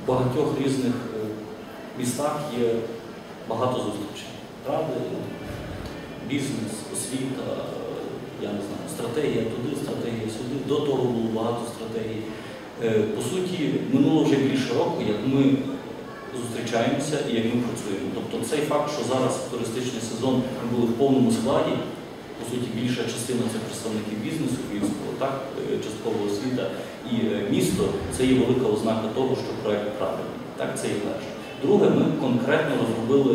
в багатьох різних містах є багато зустрічей. Правда? Бізнес, освіта, я не знаю, стратегія туди, стратегія сюди. До того було багато стратегій. По суті, минуло вже більше року, як ми зустрічаємося і як ми працюємо. Тобто цей факт, що зараз туристичний сезон ми були в повному складі, по суті, більша частина – це представники бізнесу київського, так, частково освіта і місто, це є велика ознака того, що проєкт правильний. Так, це є перше. Друге, ми конкретно розробили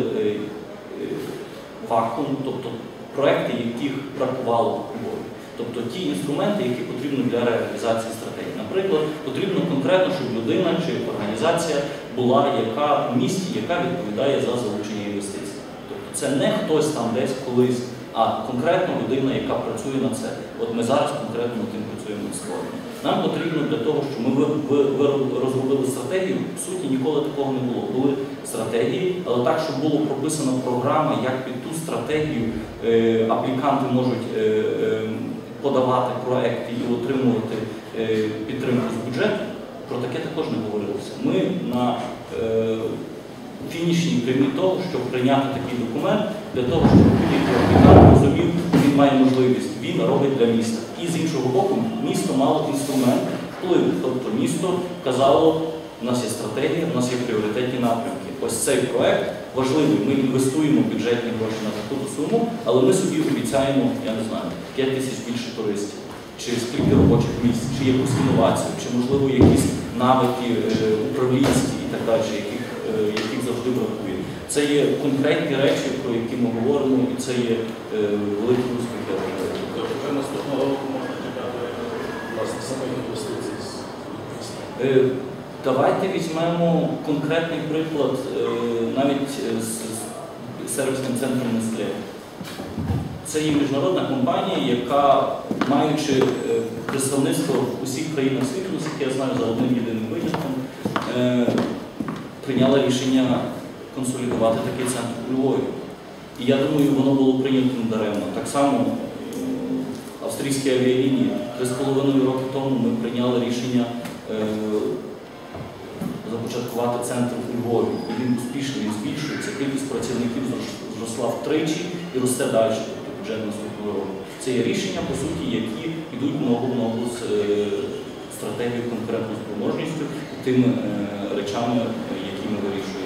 вакуум, тобто проєкти, яких бракувало у Львові. Тобто ті інструменти, які потрібні для реалізації стратегії. Наприклад, потрібно конкретно, щоб людина чи організація була в місті, яка відповідає за залучення інвестицій. Тобто це не хтось там десь колись, а конкретно людина, яка працює на це. От ми зараз конкретно над тим працюємо над створенням. Нам потрібно для того, щоб ми розробили стратегію, в суті, ніколи такого не було. Були стратегії, але так, щоб була прописана програма, як під ту стратегію апліканти можуть подавати проекти і отримувати підтримку з бюджету, про таке також не говорилося. Ми на фінішній прямій того, щоб прийняти такий документ, для того, щоб будь-який аплікант розумів, він має можливість, він робить для міста. І з іншого боку, місто мало інструмент впливу. Тобто місто казало, у нас є стратегія, у нас є пріоритетні напрямки. Ось цей проект важливий, ми інвестуємо бюджетні гроші на таку суму, але ми собі обіцяємо, я не знаю, 5 тисяч більше туристів, чи скільки робочих місць, чи якусь інновацію, чи, можливо, якісь навики управлінські і так далі, яких завжди бракує. Це є конкретні речі, про які ми говоримо, і це є великий успіх. Тобто вже наступного року можна чекати, власне, самих інвестицій? Давайте візьмемо конкретний приклад навіть з сервісним центром Nestlé. Це є міжнародна компанія, яка, маючи представництво в усіх країнах світу, наскільки я знаю, за одним єдиним винятком, прийняла рішення консолідувати такий центр у Львові. І я думаю, воно було прийнято недаремно. Так само австрійські авіалінії 3,5 роки тому ми прийняли рішення започаткувати центр у Львові. І він успішний, він збільшується, кількість працівників зросла втричі і росте далі, тобто бюджет наступного року. Це є рішення, по суті, які йдуть ногу в ногу з стратегією конкурентною спроможністю і тими речами, які ми вирішуємо.